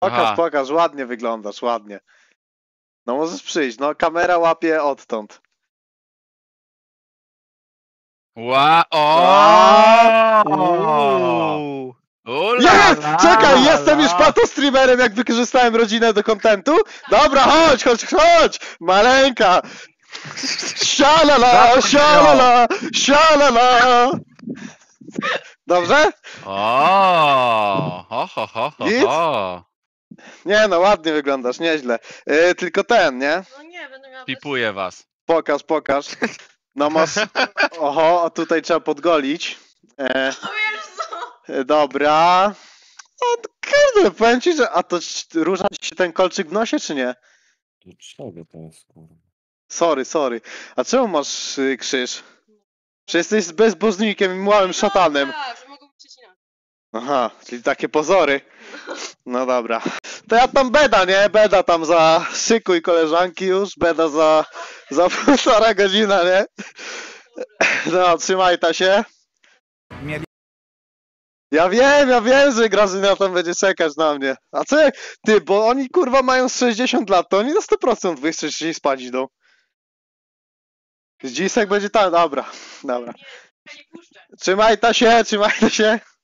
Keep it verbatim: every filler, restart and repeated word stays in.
Pokaż, Aha. pokaż, ładnie wyglądasz, ładnie. No możesz przyjść, no kamera łapie odtąd. Ła, A, o! uuu. Ula Jest! la, Czekaj, jestem już la. patostreamerem, jak wykorzystałem rodzinę do kontentu. Dobra, chodź, chodź, chodź! Maleńka! Sialala, Zaproś ją. sialala, sialala! Dobrze? O, ho, ho, ho, ho, Nic? ho. Nie no, ładnie wyglądasz, nieźle. Yy, tylko ten, nie? No nie, będę miała... Pipuję was. Pokaż, pokaż. No masz... Oho, a tutaj trzeba podgolić. E, No wiesz co? e, dobra. No, kurde, powiem ci, że... A to c- rusza ci się ten kolczyk w nosie, czy nie? To czego to jest, kurwa? Sorry, sorry. A czemu masz y, krzyż? Czy jesteś bezbożnikiem i małym szatanem? No tak, że mogą być przecinać. Aha, czyli takie pozory. No dobra. To ja tam beda, nie? Beda tam za szykuj koleżanki już, beda za, za półtora godzina, nie? No, trzymaj ta się. Mieli... Ja wiem, ja wiem, że Grażyna tam będzie czekać na mnie. A co jak... Ty, bo oni kurwa mają z sześćdziesiąt lat, to oni na sto procent wy chcesz się spać idą. Dzisek będzie tam, dobra, dobra. Nie, nie puszczę. Trzymaj ta się, trzymaj ta się.